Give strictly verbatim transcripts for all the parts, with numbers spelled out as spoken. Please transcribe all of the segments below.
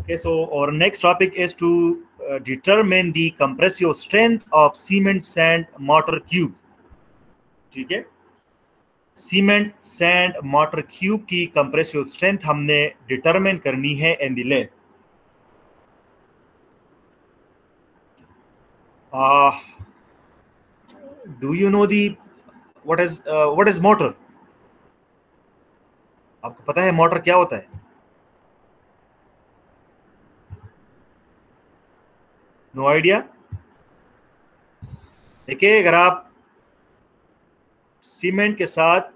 Okay, so our next topic is to uh, determine the compressive strength of cement sand mortar cube. ठीक है, cement sand mortar cube की compressive strength हमने determine करनी है in the lab. Do you know the what is what is mortar? आपको पता है mortar क्या होता है? No idea. देखिए, अगर आप सीमेंट के साथ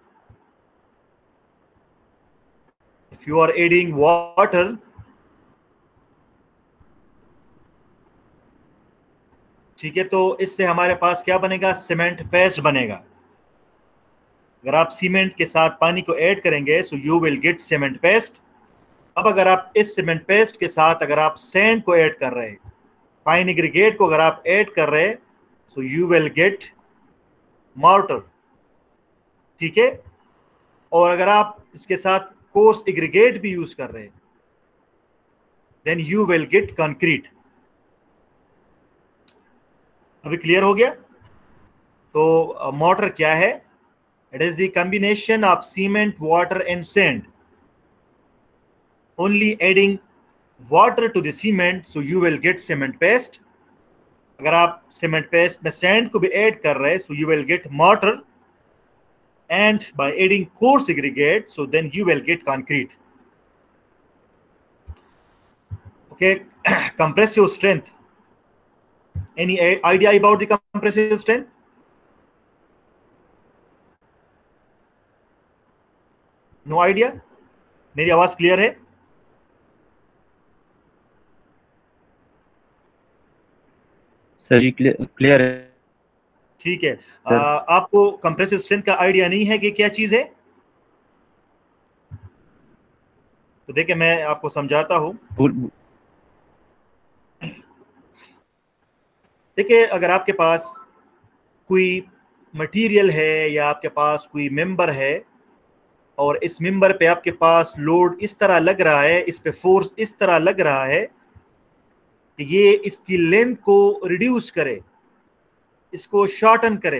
if you are adding water, ठीक है, तो इससे हमारे पास क्या बनेगा? सीमेंट पेस्ट बनेगा. अगर आप सीमेंट के साथ पानी को ऐड करेंगे so you will get cement paste. अब अगर आप इस सीमेंट पेस्ट के साथ अगर आप सैंड को ऐड कर रहे हैं, फाइन एग्रीगेट को अगर आप ऐड कर रहे हैं, so you will get mortar. ठीक है, और अगर आप इसके साथ कोर्स एग्रीगेट भी यूज कर रहे हैं, then you will get concrete. अभी क्लियर हो गया? तो मोटर uh, क्या है? It is the combination of cement, water and sand. Only adding water to the cement so you will get cement paste. अगर आप सीमेंट पेस्ट में sand को भी ऐड कर रहे हैं so you will get mortar. And by adding coarse aggregate, so then you will get concrete. Okay, compressive strength. Any idea about the compressive strength? No idea? मेरी आवाज clear है? Sir जी clear है. ठीक है. आ, आपको कंप्रेसिव स्ट्रेंथ का idea नहीं है कि क्या चीज है? तो देखिए, मैं आपको समझाता हूं. देखिए, अगर आपके पास कोई मटेरियल है या आपके पास कोई मेंबर है और इस मेंबर पे आपके पास लोड इस तरह लग रहा है, इस पे फोर्स इस तरह लग रहा है कि ये इसकी लेंथ को रिड्यूस करे, इसको शॉर्टन करे,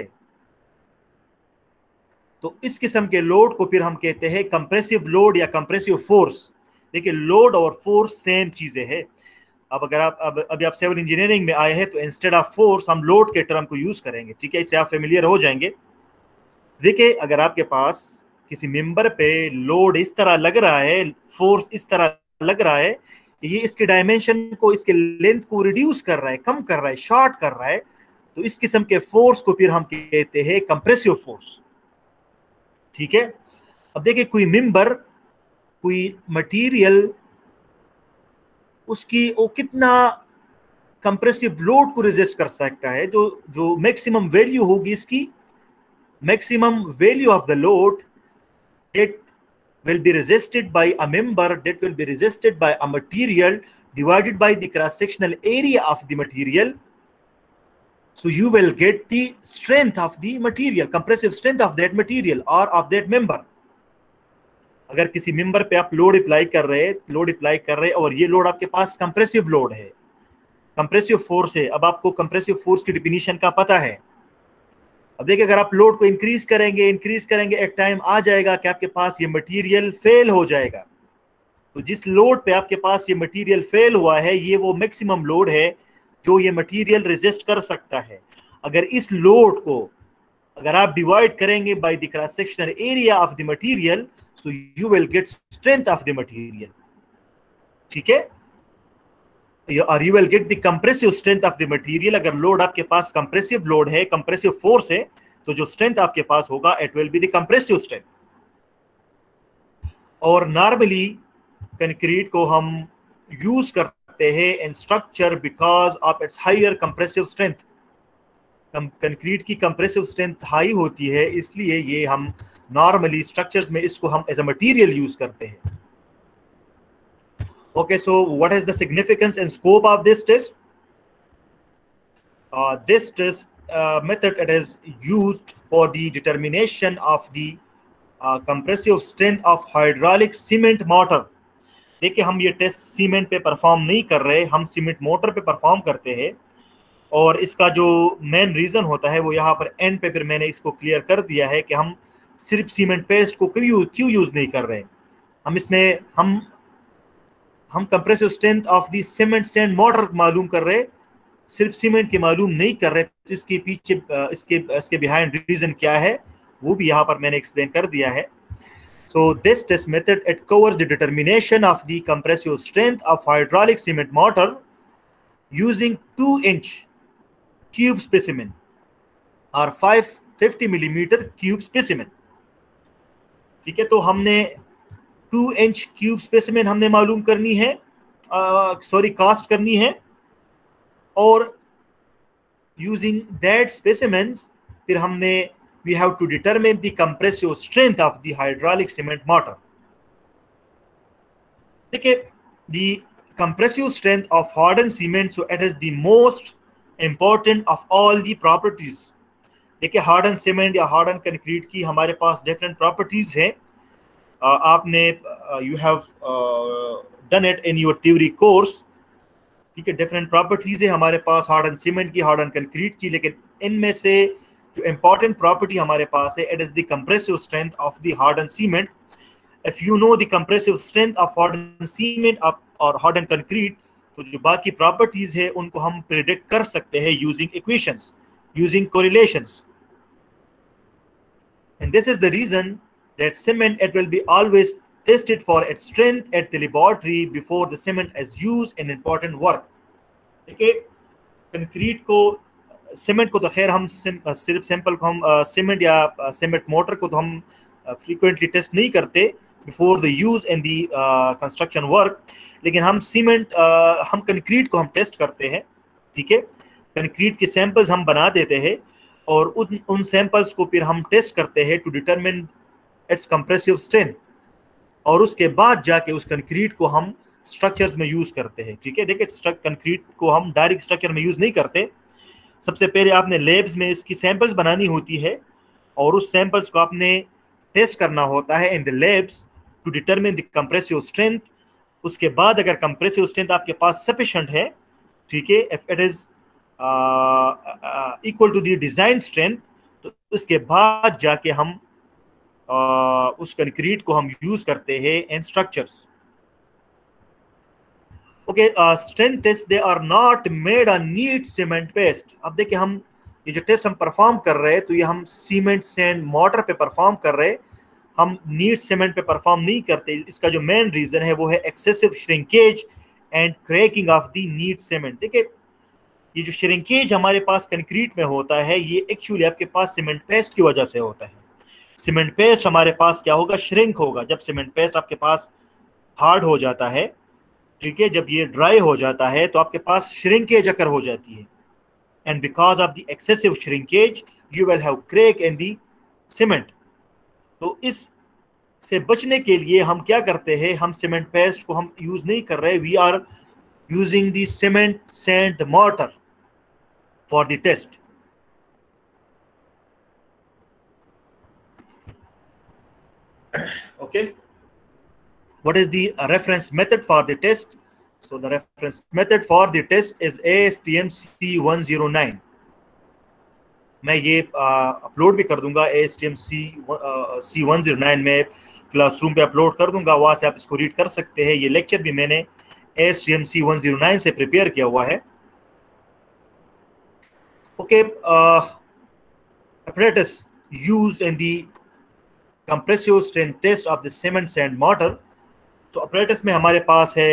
तो इस किस्म के लोड को फिर हम कहते हैं कंप्रेसिव लोड या कंप्रेसिव फोर्स. देखिए, लोड और फोर्स सेम चीजें हैं. अब अगर आप अब अभी आप सिविल इंजीनियरिंग में आए हैं तो इंस्टेड ऑफ फोर्स हम लोड के टर्म को यूज करेंगे. ठीक है, इससे आप फेमिलियर हो जाएंगे. देखिए, अगर आपके पास किसी मेंबर पे लोड इस तरह लग रहा है, फोर्स इस तरह लग रहा है, ये इसके डायमेंशन को, इसके लेंथ को रिड्यूस कर रहा है, कम कर रहा है, शॉर्ट कर रहा है, तो इस किस्म के फोर्स को फिर हम कहते हैं कंप्रेसिव फोर्स. ठीक है. अब देखिए, कोई मेंबर, कोई मटेरियल, उसकी वो कितना कंप्रेसिव लोड को रेजिस्ट कर सकता है, जो जो मैक्सिमम वैल्यू होगी इसकी, maximum value of the load that will be resisted by a member, that will be resisted by a material divided by the cross sectional area of the material. So you will get the strength of the material, compressive strength of that material or of that member. अगर किसी member पे आप load apply कर रहे हैं, load apply कर रहे हैं और ये लोड आपके पास कंप्रेसिव लोड है, कंप्रेसिव फोर्स है. अब आपको कंप्रेसिव फोर्स की डिफिनीशन का पता है. अब देखिए, अगर आप लोड को इंक्रीज करेंगे इंक्रीज करेंगे एक टाइम आ जाएगा कि आपके पास ये मटेरियल फेल हो जाएगा. तो जिस लोड पे आपके पास ये मटेरियल फेल हुआ है, ये वो मैक्सिमम लोड है जो ये मटेरियल रेजिस्ट कर सकता है. अगर इस लोड को अगर आप डिवाइड करेंगे by the cross sectional area of the material, so you will get strength of the material. ठीक है, और you will get the compressive strength of the material. अगर लोड आपके पास कंप्रेसिव लोड है, कंप्रेसिव फोर्स है, तो जो स्ट्रेंथ आपके पास होगा it will be the compressive strength. और नॉर्मली कंक्रीट को हम यूज करते हैं in structure because of its higher compressive strength. Concrete की कंप्रेसिव स्ट्रेंथ हाई होती है, इसलिए ये हम नॉर्मली स्ट्रक्चर्स में इसको हम एज अ मटेरियल यूज करते हैं. Okay, so what is the significance and scope of this test? Uh, this test uh, method, it is used for the determination of the uh, compressive strength of hydraulic cement mortar. देखिए हम ये test cement पे perform नहीं कर रहे, हम cement motor पे perform करते हैं। और इसका जो मेन रीज़न होता है वो यहाँ पर एंड पे फिर मैंने इसको क्लियर कर दिया है कि हम सिर्फ सीमेंट पेस्ट को क्यों क्यों यूज़ नहीं कर रहे। हम इसमें हम हम compressive strength of the cement sand mortar मालूम कर रहे, सिर्फ सीमेंट के मालूम नहीं कर रहे। तो इसके पीछे इसके इसके बिहाइंड रीज़न क्या है वो भी यहाँ पर मैंने एक्सप्लेन कर दिया है। So this test method it covers the determination of the compressive strength of hydraulic cement mortar using two inch cube specimen or five hundred fifty millimeter cube specimen। ठीक है, तो हमने टू इंच क्यूब स्पेसिमेन हमने मालूम करनी है, sorry cast करनी है, और यूजिंग दैट स्पेसिमेन्स फिर हमने we have to determine the compressive strength of the hydraulic cement mortar। देखिए the compressive strength of hardened cement, so it is the most important of all the properties। देखिए hardened cement या hardened concrete की हमारे पास different properties हैं। uh, आपने uh, you have uh, done it in your theory course। ठीक है, different properties है हमारे पास hardened cement की, hardened concrete की, लेकिन इनमें से जो important property हमारे पास है it is the compressive strength of the hardened cement। If you know the compressive strength of hardened cement or hardened concrete, तो जो बाकी properties है उनको हम predict कर सकते हैं using equations, using correlations। And this is the reason that cement it will be always tested for its strength at the laboratory before the cement is used in important work। देखिए concrete को, cement को तो खैर हम सिर्फ sample को हम cement या सीमेंट मोटर को तो हम फ्रीक्वेंटली टेस्ट नहीं करते before the use in the construction work, लेकिन हम सीमेंट हम कंक्रीट को हम टेस्ट करते हैं। ठीक है, कंक्रीट के सैंपल्स हम बना देते हैं और उन उन सैंपल्स को फिर हम टेस्ट करते हैं to determine its compressive strength, और उसके बाद जाके उस कंक्रीट को हम स्ट्रक्चर्स में यूज करते हैं। ठीक है, देखिए कंक्रीट को हम डायरेक्ट स्ट्रक्चर में यूज नहीं करते, सबसे पहले आपने लैब्स में इसकी सैंपल्स बनानी होती है और उस सैंपल्स को आपने टेस्ट करना होता है in the labs to determine the compressive strength. उसके बाद अगर कंप्रेसिव स्ट्रेंथ आपके पास सफिशिएंट है, ठीक है, if it is equal to the design strength, तो उसके बाद जाके हम uh, उस कंक्रीट को हम यूज करते हैं in structures. Okay, strength test they are not made on neat cement paste. अब देखिए हम ये जो टेस्ट हम परफॉर्म कर रहे हैं तो ये हम सीमेंट सैंड मोटर पे परफॉर्म कर रहे हैं, हम नीट सीमेंट पे परफॉर्म नहीं करते। इसका जो मेन रीजन है वो है excessive shrinkage and cracking of the neat cement. देखिए ये जो श्रिंकेज हमारे पास कंक्रीट में होता है ये एक्चुअली आपके पास सीमेंट पेस्ट की वजह से होता है। सीमेंट पेस्ट हमारे पास क्या होगा, श्रिंक होगा। जब सीमेंट पेस्ट आपके पास हार्ड हो जाता है, ठीक है, जब ये ड्राई हो जाता है तो आपके पास श्रिंकेज अकर हो जाती है, and because of the excessive shrinkage you will have crack in the cement. तो इस से बचने के लिए हम क्या करते हैं, हम सीमेंट पेस्ट को हम यूज नहीं कर रहे, we are using the cement sand mortar for the test. okay, what is the reference method for the test? So the reference method for the test is A S T M C one oh nine। मैं ये upload भी कर दूंगा, A S T M C one oh nine में classroom पे upload कर दूंगा, वहाँ से आप इसको रीड कर सकते हैं। ये लेक्चर भी मैंने A S T M C one oh nine से प्रिपेयर किया हुआ है। Okay, apparatus used in the compressive strength test of the cement sand mortar। तो apparatus में हमारे पास है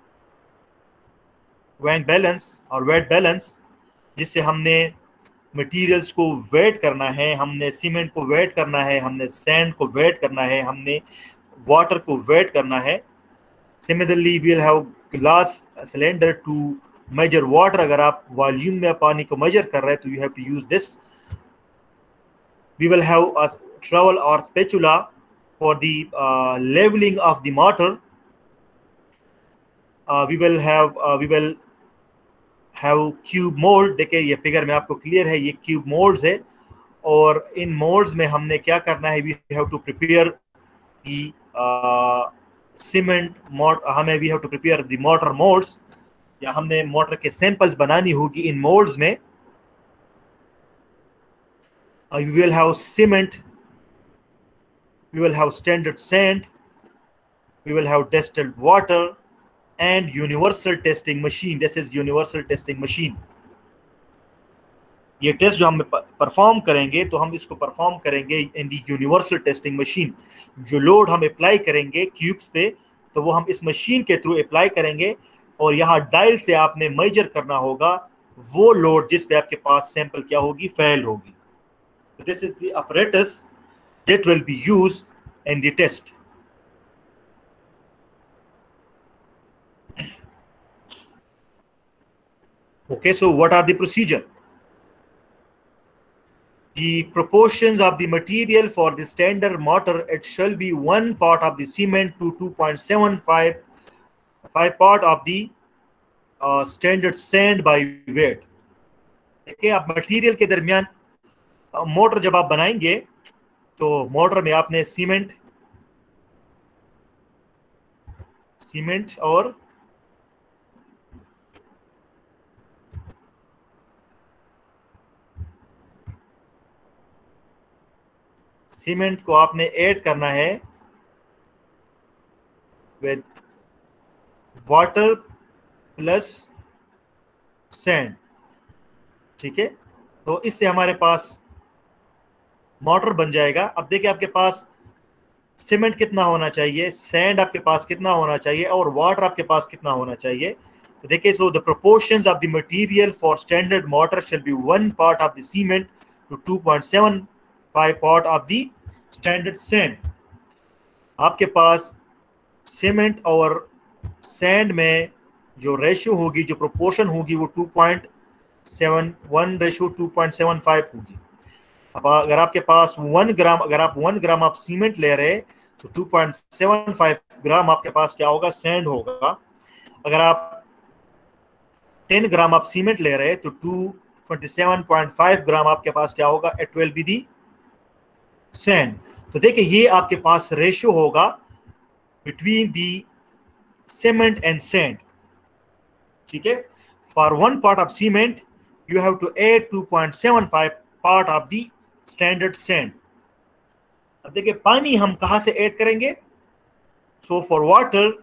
वैंग बैलेंस और वेट बैलेंस, जिससे हमने मटेरियल्स को वेट करना है, हमने सीमेंट को वेट करना है, हमने सैंड को वेट करना है, हमने वाटर को वेट करना है। Similarly we will have glass cylinder to measure water. अगर आप वॉल्यूम में पानी को मेजर कर रहे हैं तो you have to use this. We will have a trowel or spatula for the uh, leveling of the mortar। uh, we will have uh, we will have cube mold। देखिए ये figure में आपको clear है, ये cube moulds है, और इन moulds में हमने क्या करना है, we have to prepare the uh, cement मोट हमें we have to prepare the mortar moulds, या हमने मोटर के सैंपल्स बनानी होगी इन मोल्ड्स में. We will have cement, we will have standard sand, we will have distilled water and universal testing machine. This is universal testing machine. ये test जो हम perform करेंगे तो हम इसको परफॉर्म करेंगे in the universal testing machine. जो load हम अप्लाई करेंगे क्यूब्स पे तो वो हम इस मशीन के थ्रू अप्लाई करेंगे, और यहाँ डायल से आपने मेजर करना होगा वो लोड जिस पे आपके पास सैंपल क्या होगी, फेल होगी. This is the apparatus that will be used in the test. Okay, so what are the procedure? The proportions of the material for the standard mortar, it shall be one part of the cement to two point seven five five part of the uh, standard sand by weight. देखिए आप material के दरमियान motor जब आप बनाएंगे तो motor में आपने सीमेंट सीमेंट और सीमेंट को आपने ऐड करना है विद वाटर प्लस सैंड. ठीक है, तो इससे हमारे पास मोटर बन जाएगा. अब देखिए आपके पास सीमेंट कितना होना चाहिए, सैंड आपके पास कितना होना चाहिए और वाटर आपके पास कितना होना चाहिए. तो देखिए, so the proportions of the material for standard mortar shall be one part of the cement two two point seven five part of the standard sand. आपके पास सीमेंट और सैंड में जो रेशियो होगी, जो प्रोपोर्शन होगी वो two point seven one ratio two point seven five होगी. अब अगर आपके पास वन ग्राम अगर आप वन ग्राम आप सीमेंट ले रहे हैं तो two point seven five gram आपके पास क्या होगा, सैंड होगा. अगर आप टेन ग्राम आप सीमेंट ले रहे हैं तो two twenty seven point five gram आपके पास क्या होगा, it will be the sand. तो देखिए ये आपके पास रेशियो होगा between the cement and sand. ठीक है, for one part of cement you have to add two point seven five part of the standard sand. अब देखिए पानी हम कहां से ऐड करेंगे. So for water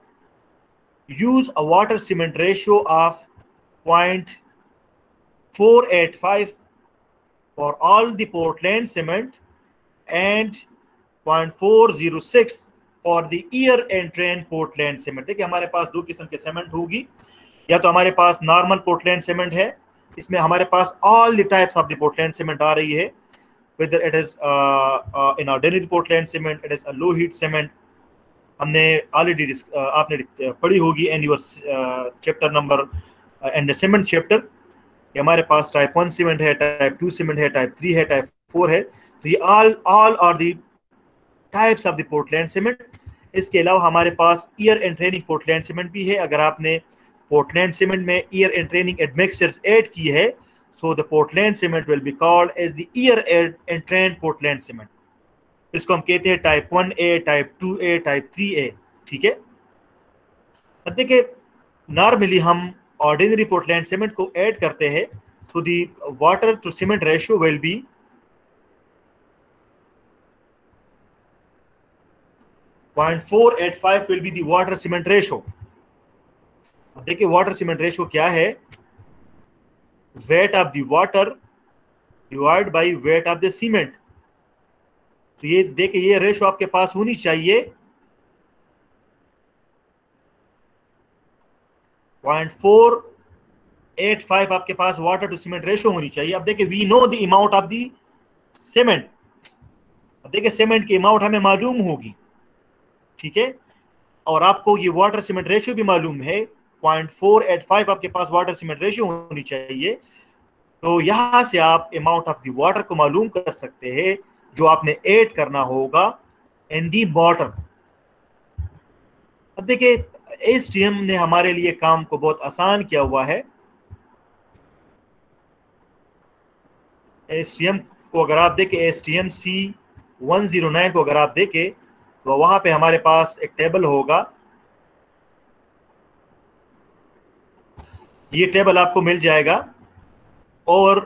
use a water cement ratio of point four eight five for all the Portland cement and point four zero six for the air entrained Portland cement. देखिए हमारे पास दो किस्म के cement होगी, या तो हमारे पास normal Portland cement है, इसमें हमारे पास all the types of the Portland cement आ रही है, whether it is uh, uh, in ordinary Portland cement, it is a low heat cement. हमने ऑलरेडी uh, आपने पढ़ी होगी in your chapter number and cement chapter. हमारे पास type one cement है, टाइप टू सीमेंट है, टाइप थ्री है, type four है. तो ये all all are the types of the Portland cement. इसके अलावा हमारे पास air entraining Portland cement भी है. अगर आपने पोर्टलैंड सीमेंट में air entraining admixtures add की है, so the Portland cement will be called as the ear and train Portland cement. इसको हम कहते हैं type one A, type two A, type three A. ठीक है, अब देखिए नॉर्मली हम ऑर्डिनरी पोर्टलैंड सीमेंट को ऐड करते हैं, so the water to cement ratio will be zero point four eight five will be the water cement ratio. अब देखिए वाटर सीमेंट रेशियो क्या है, weight of the water divided by weight of the cement. तो ये देखिए ये ratio आपके पास होनी चाहिए पॉइंट फोर एट फाइव आपके पास वाटर टू सीमेंट रेशो होनी चाहिए. अब देखिए we know the amount of the cement. अब देखिए सीमेंट की अमाउंट हमें मालूम होगी. ठीक है, और आपको ये वाटर सीमेंट रेशियो भी मालूम है, पॉइंट फोर एट फाइव आपके पास वाटर सीमेंट रेशियो होनी चाहिए. तो यहां से आप अमाउंट ऑफ द वाटर को मालूम कर सकते हैं जो आपने ऐड करना होगा इन दी वाटर. अब देखिए एसटीएम ने हमारे लिए काम को बहुत आसान किया हुआ है. एसटीएम को अगर आप देखें, ASTM C one zero nine को अगर आप देखें तो वहां पे हमारे पास एक टेबल होगा ये टेबल आपको मिल जाएगा और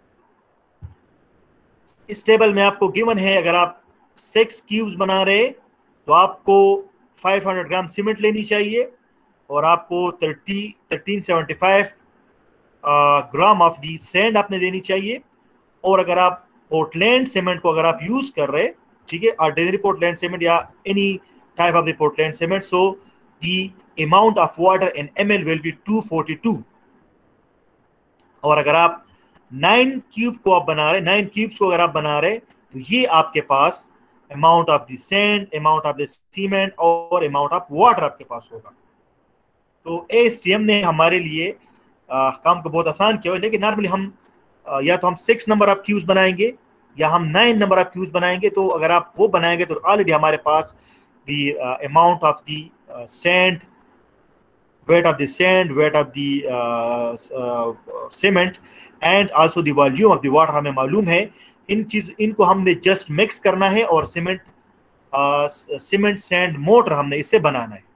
इस टेबल में आपको गिवन है अगर आप सिक्स क्यूब्स बना रहे तो आपको फाइव हंड्रेड ग्राम सीमेंट लेनी चाहिए और आपको thirty thirteen seventy five gram of the sand आपने देनी चाहिए। और अगर आप पोर्टलैंड सीमेंट को अगर आप यूज कर रहे, ठीक है, ऑर्डिनरी पोर्टलैंड सीमेंट या any type of the Portland cement, so the amount of water in ml will be two forty two. और अगर आप नाइन क्यूब को आप बना रहे, नाइन क्यूब्स को अगर आप बना रहे तो ये आपके पास amount of the sand, amount of the cement और अमाउंट ऑफ वाटर आपके पास होगा। तो एएसटीएम ने हमारे लिए आ, काम को बहुत आसान किया है। लेकिन नॉर्मली हम आ, या तो हम सिक्स नंबर ऑफ क्यूब्स बनाएंगे या हम नाइन नंबर ऑफ क्यूब्स बनाएंगे। तो अगर आप वो बनाएंगे तो ऑलरेडी हमारे पास the amount of the sand, weight of the sand, weight of the uh, uh, cement and also the volume of the water हमें मालूम है। इन चीज इनको हमने जस्ट मिक्स करना है और सीमेंट सीमेंट सैंड मोटर हमने इसे बनाना है।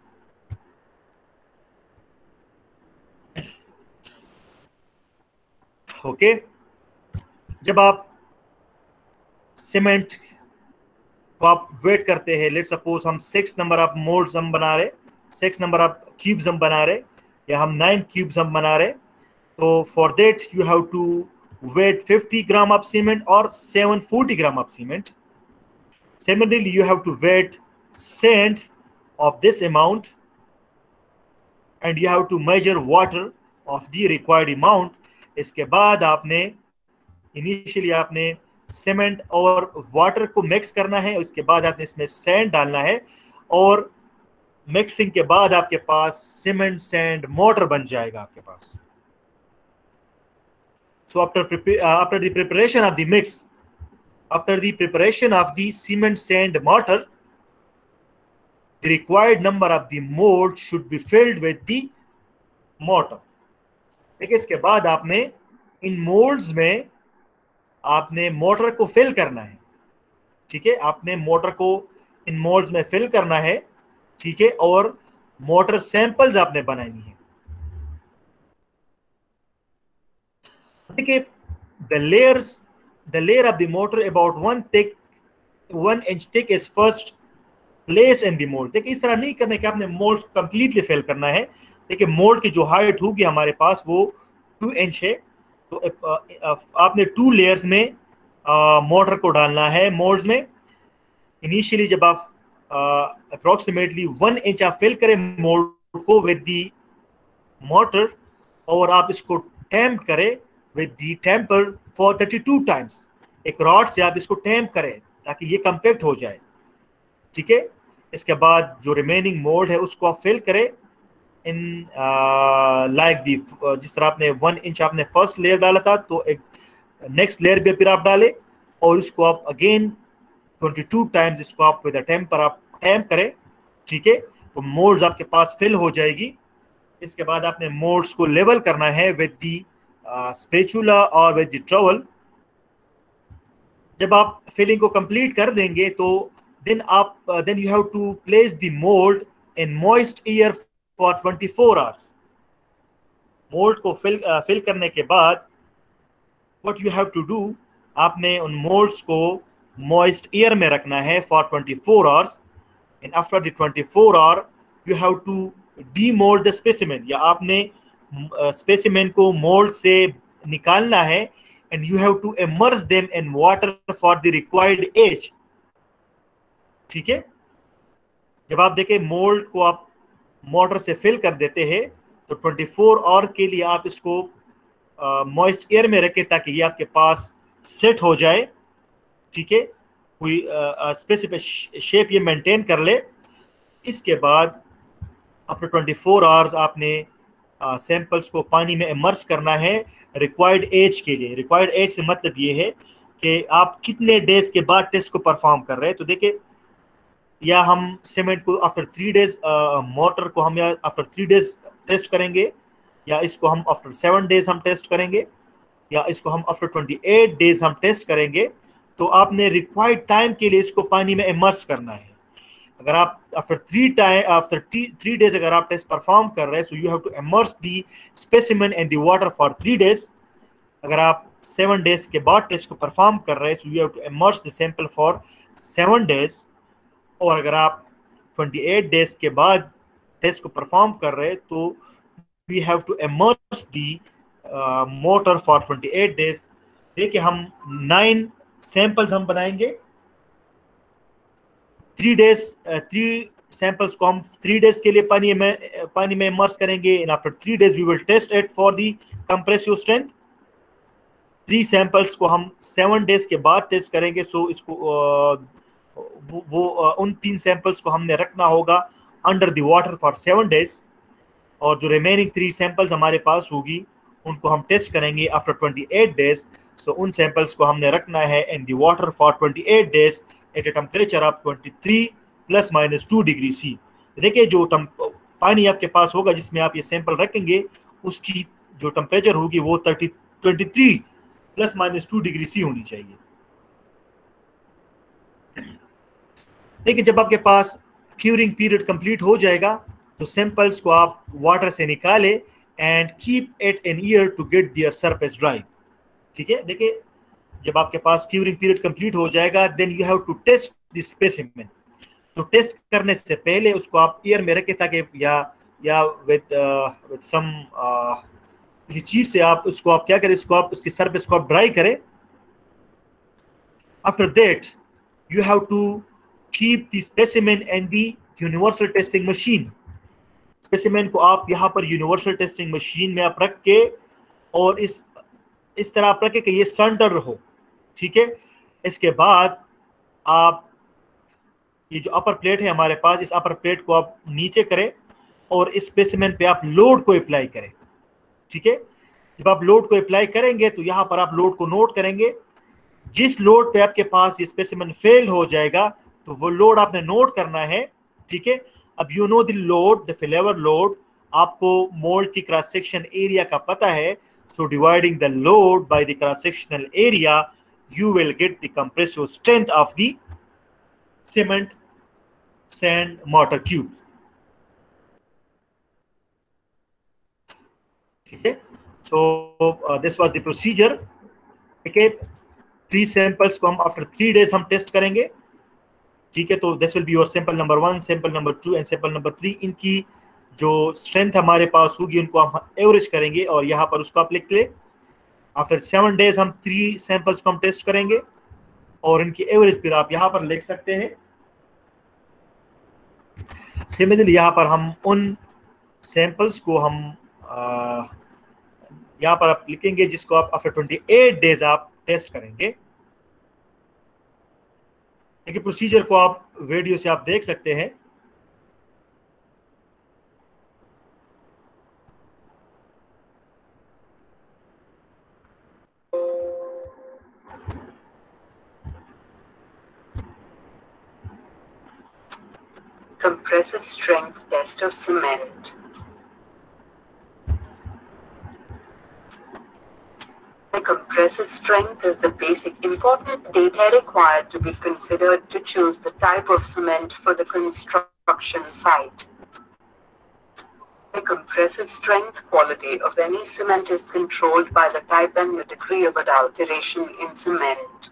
Okay okay? जब आप सीमेंट को आप वेट करते हैं, लेट सपोज हम सिक्स नंबर ऑफ मोल्ड्स हम बना रहे, सिक्स नंबर ऑफ क्यूब्स हम बना रहे या हम नाइन क्यूब्स हम बना रहे, तो for that you have to weight fifty gram of cement और seven forty gram of cement. Similarly you have to weight sand of this amount and you have to measure water of the required amount. इसके बाद आपने initially आपने cement और water को mix करना है, उसके बाद आपने इसमें सैंड डालना है और मिक्सिंग के बाद आपके पास सीमेंट सैंड मोटर बन जाएगा आपके पास। So after after the preparation of the mix, after the preparation of the cement sand mortar, the required number of the mould should be filled with the mortar. देखिए, इसके बाद आपने इन moulds में आपने मोटर को फिल करना है, ठीक है, आपने मोटर को इन मोल्ड्स में फिल करना है, ठीक है, और मोटर सैंपल्स आपने बनानी है। देखिए, the layers the layer of the mortar about one thick one inch thick is first place in the mould. देखिए, इस तरह नहीं करना कि आपने मोल्ड कंप्लीटली फिल करना है। देखिए, मोल्ड की जो हाइट होगी हमारे पास वो टू इंच है, तो आपने टू लेयर्स में मोटर को डालना है मोल्ड्स में। इनिशियली जब आप अप्रोक्सीमेटली वन इंच आप फिल करें मोल्ड को विद दी मोटर और आप इसको टैम्प करें with the tamper for thirty two times. एक रॉड से आप इसको टैम्प करें ताकि ये कंपैक्ट हो जाए, ठीक है। इसके बाद जो रिमेनिंग मोल्ड है उसको आप फिल करें इन लाइक दी, जिस तरह आपने वन इंच आपने फर्स्ट लेयर डाला था तो एक नेक्स्ट लेयर भी फिर आप डालें और इसको आप अगेन ट्वेंटी टू टाइम्स इसको आप विद टेम्पर आप टैम्प करें, ठीक है, तो मोल्ड्स आपके पास फिल हो जाएगी। इसके बाद आपने मोल्ड्स को लेवल करना है विद दी स्पैचुला और विद दी ट्रॉवल। जब आप फिलिंग को कंप्लीट कर देंगे तो देन आप then you have to place the mould in moist air for twenty four hours. Mould को फिल फिल करने के बाद what you have to do, आपने उन मोल्ड्स को मॉइस्ट एयर में रखना है for twenty four hours and after the twenty four hour you have to demould the specimen, या आपने स्पेसिमेन uh, को मोल्ड से निकालना है and you have to immerse them in water for the required age, ठीक है। जब आप देखें मोल्ड को आप मोटर से फिल कर देते हैं तो ट्वेंटी फोर आवर के लिए आप इसको मॉइस्ट एयर में रखें ताकि ये आपके पास सेट हो जाए, ठीक है, कोई स्पेसिफिक शेप ये मेंटेन कर ले। इसके बाद आफ्टर ट्वेंटी फोर आवर्स आपने सैंपल्स uh, को पानी में इमर्स करना है रिक्वायर्ड एज के लिए। रिक्वायर्ड एज से मतलब ये है कि आप कितने डेज के बाद टेस्ट को परफॉर्म कर रहे हैं। तो देखिए, या हम सीमेंट को आफ्टर थ्री डेज, मोटर को हम या आफ्टर थ्री डेज टेस्ट करेंगे, या इसको हम आफ्टर सेवन डेज हम टेस्ट करेंगे, या इसको हम आफ्टर ट्वेंटी एट डेज हम टेस्ट करेंगे। तो आपने रिक्वायर्ड टाइम के लिए इसको पानी में इमर्स करना है। अगर आप after three time after three days अगर आप टेस्ट परफॉर्म कर रहे हैं, so you have to immerse the specimen in the water for three days. अगर आप सेवन डेज के बाद टेस्ट को परफॉर्म कर रहे हैं, so you have to immerse the sample for seven days. और अगर आप ट्वेंटी एट डेज के बाद टेस्ट को परफॉर्म कर रहे हैं, तो we have to immerse the mortar for twenty eight days. देखिए हम नाइन सैंपल्स हम बनाएंगे, थ्री डेज थ्री सैंपल्स को हम थ्री डेज के लिए पानी में पानी में इमर्स करेंगे, and after three days we will test it for the compressive strength. Three samples को हम सेवन डेज के बाद टेस्ट करेंगे। सो इसको uh, वो, वो uh, उन तीन सैंपल्स को हमने रखना होगा under the water for seven days, और जो रिमेनिंग थ्री सैंपल्स हमारे पास होगी उनको हम टेस्ट करेंगे after twenty eight days. So उन सैंपल्स को हमने रखना है in the water for twenty eight days at a temperature of twenty three plus minus two degree C. देखिए जो पानी आपके पास होगा जिसमें आप ये सैंपल रखेंगे, उसकी जो टेम्परेचर होगी वो thirty twenty three plus minus two degree C होनी चाहिए। देखिए जब आपके पास क्यूरिंग पीरियड कंप्लीट हो जाएगा, तो सैंपल्स को आप वाटर से निकाले and keep it in air to get their surface dry. ठीक है, देखिए जब आपके पास क्यूरिंग पीरियड कंप्लीट हो जाएगा, then you have to test the specimen. तो टेस्ट करने से पहले उसको आप ईयर में रखें, ताकि या या विद विद सम किसी चीज से आप उसको आप क्या करें, इसको आप उसकी सरफेस को आप ड्राई करें। After that you have to keep the specimen in the universal testing machine. Specimen को आप यहाँ पर यूनिवर्सल टेस्टिंग मशीन में आप रख के, और इस इस तरह आप रखें कि ये सेंटर हो। ठीक है, इसके बाद आप ये जो अपर प्लेट है हमारे पास, इस अपर प्लेट को आप नीचे करें और इस स्पेसिमेन पे आप लोड को अप्लाई करें। ठीक है, जब आप लोड को अप्लाई करेंगे तो यहाँ पर आप लोड को नोट करेंगे। जिस लोड पे आपके पास ये स्पेसिमेन फेल हो जाएगा, तो वो लोड आपने नोट करना है। ठीक है, अब you know the load, the failure load, आपको मोल्ड की क्रॉस सेक्शन एरिया का पता है। So dividing the load by the cross-sectional area, you will get the compressive strength of the cement, sand, mortar cube. Okay, so uh, this was the procedure. Okay, three samples को हम after three days हम test करेंगे। ठीक है, तो this will be your sample number one, sample number two and sample number three। इनकी जो strength हमारे पास होगी उनको हम एवरेज करेंगे, और यहाँ पर उसको आप लिख ले। आफ्टर सेवन डेज हम थ्री सैंपल्स को हम टेस्ट करेंगे, और इनकी एवरेज फिर आप यहाँ पर लिख सकते हैं। सिमिलरली यहाँ पर हम उन सैंपल्स को हम यहाँ पर आप लिखेंगे जिसको आप आफ्टर ट्वेंटी एट डेज आप टेस्ट करेंगे। देखिए प्रोसीजर को आप वीडियो से आप देख सकते हैं। Compressive strength test of cement. The compressive strength is the basic important data required to be considered to choose the type of cement for the construction site. The compressive strength quality of any cement is controlled by the type and the degree of adulteration in cement.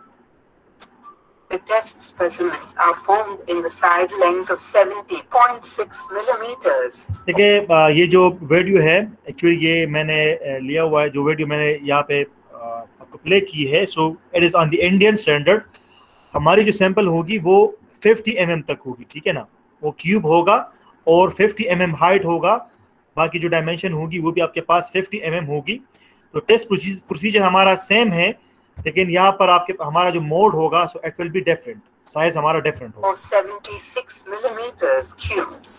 The test specimens are formed in the side length of seventy point six millimeters. देखिए ये जो video है, actually ये मैंने लिया हुआ है, जो वीडियो मैंने यहाँ पे आपको प्ले की है। So it is on the Indian standard. हमारी जो सैंपल होगी वो फिफ्टी एम एम तक होगी। ठीक है ना, वो क्यूब होगा और फिफ्टी एम एम हाइट होगा। बाकी जो डायमेंशन होगी वो भी आपके पास फिफ्टी एम एम होगी। तो टेस्ट प्रोसीजर हमारा सेम है, लेकिन यहाँ पर आपके हमारा जो मोड होगा, so it will be different, size हमारा डिफरेंट होगा। seventy-six millimeters cubes.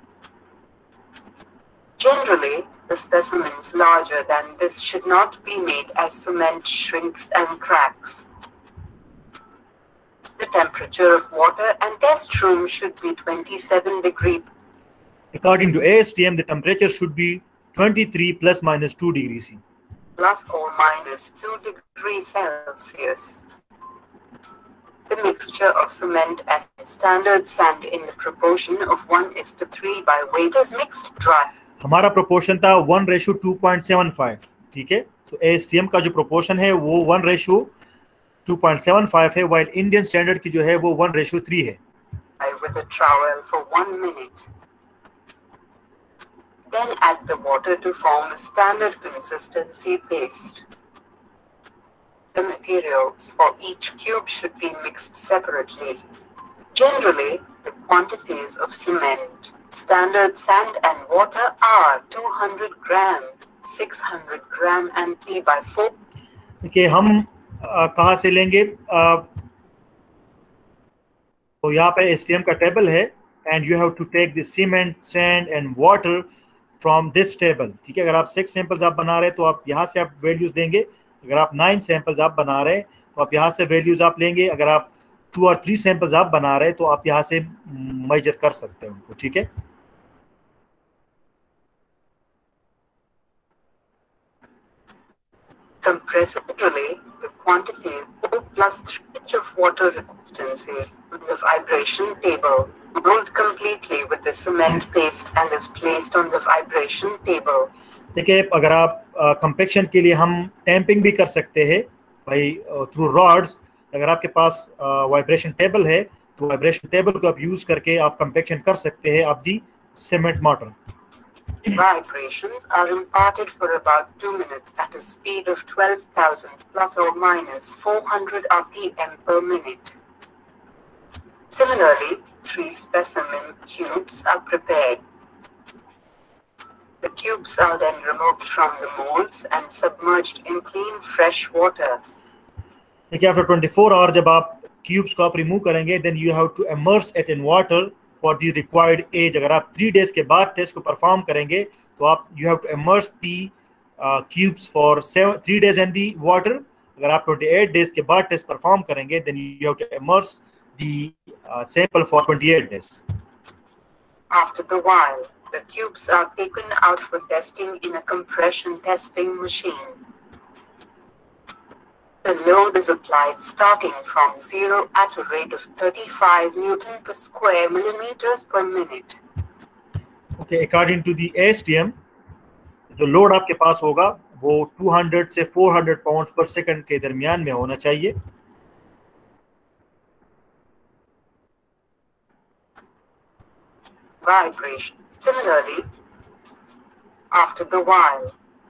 Generally, the specimens larger than this should not be made as cement shrinks and cracks. The temperature of water and test room should be twenty-seven degrees. According to A S T M, the temperature should be twenty-three plus minus two degrees C. Plus or minus two degrees Celsius. the mixture of cement and standard sand in the proportion of one is to three by weight is mixed dry. हमारा proportion था one ratio two point seven five, ठीक है। तो A S T M का जो proportion है वो one ratio two point seven five है, वाइल इंडियन स्टैंडर्ड की जो है वो वन रेशो थ्री है। With a trowel for one minute. Then add the water to form a standard consistency paste. The materials for each cube should be mixed separately. Generally, the quantities of cement, standard sand and water are two hundred gram, six hundred gram and three by four. देखिए हम आ, कहाँ से लेंगे? आ, तो यहाँ पे S T M का table है and you have to take the cement, sand and water from this table, ठीक है। अगर आप सिक्स सैंपल्स आप बना रहे हैं तो आप यहाँ से आप वैल्यूज देंगे। अगर आप नाइन सैंपल्स आप बना रहे हैं तो आप यहाँ से वैल्यूज आप लेंगे। अगर आप टू और थ्री सैंपल्स आप बना रहे हैं तो आप यहाँ से मेजर कर सकते हैं उनको, ठीक है। Compressively, the quantity O plus three inch of water consistency with the vibration table rolled completely with the cement paste and is placed on the vibration table. देखिए अगर आप कंपेक्शन uh, के लिए हम टैंपिंग भी कर सकते हैं भाई थ्रू रॉड्स। अगर आपके पास वाइब्रेशन uh, टेबल है तो वाइब्रेशन टेबल को आप यूज करके आप कंपेक्शन कर सकते हैं आप the cement mortar. Vibrations are imparted for about two minutes at a speed of twelve thousand plus or minus four hundred R P M per minute. Similarly, three specimen cubes are prepared. The cubes are then removed from the molds and submerged in clean fresh water. देखिए after twenty four hour जब आप cubes को आप remove करेंगे then you have to immerse it in water for the required age. अगर आप three days के बाद टेस्ट को परफॉर्म करेंगे तो आप you have to immerse the cubes for three days in the water. अगर आप ट्वेंटी एट डेज के बाद टेस्ट परफॉर्म करेंगे then you have to immerse the sample for twenty eight days. After the while, the cubes are taken out for testing in a compression testing machine. The load is applied starting from zero at a rate of thirty-five newton per square millimeters per minute. Okay, according to the A S T M, जो load आपके पास होगा वो two hundred से four hundred pound per second के दरमियान में होना चाहिए। Vibration. Similarly, after the while,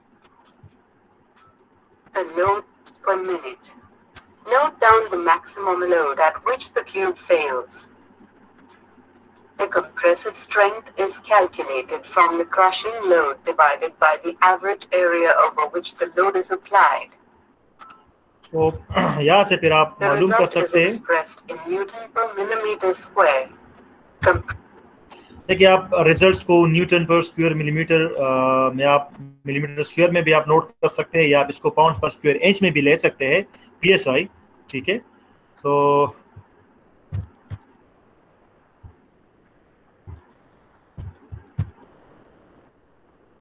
the load per minute. Note down the maximum load at which the cube fails. The compressive strength is calculated from the crushing load divided by the average area over which the load is applied. तो यहाँ से फिर आप मालूम कर सकते हैं। Expressed in Newton per millimeter square. Comp देखिए आप रिजल्ट्स को न्यूटन पर स्क्वायर मिलीमीटर में आप मिलीमीटर स्क्वायर में भी आप नोट कर सकते हैं या आप इसको पाउंड पर स्क्वायर इंच में भी ले सकते हैं, पी एस आई, ठीक है। सो